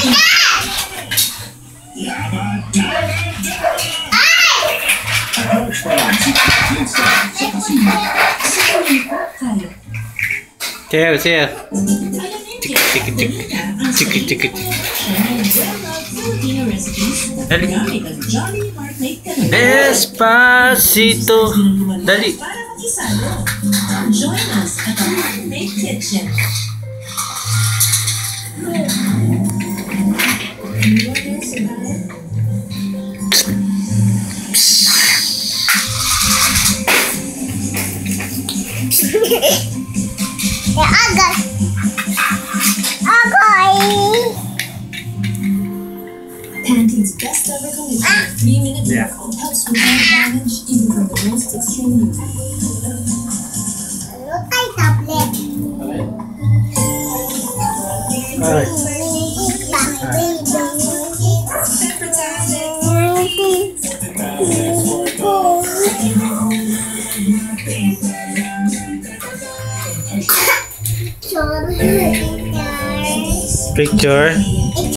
Chill, chill. Cik. Dali. Despacito. Dali. Join us at the Handmade Kitchen. Panty's best ever collection, 3-minute miracle helps prevent damage even from the most extreme movement. Picture.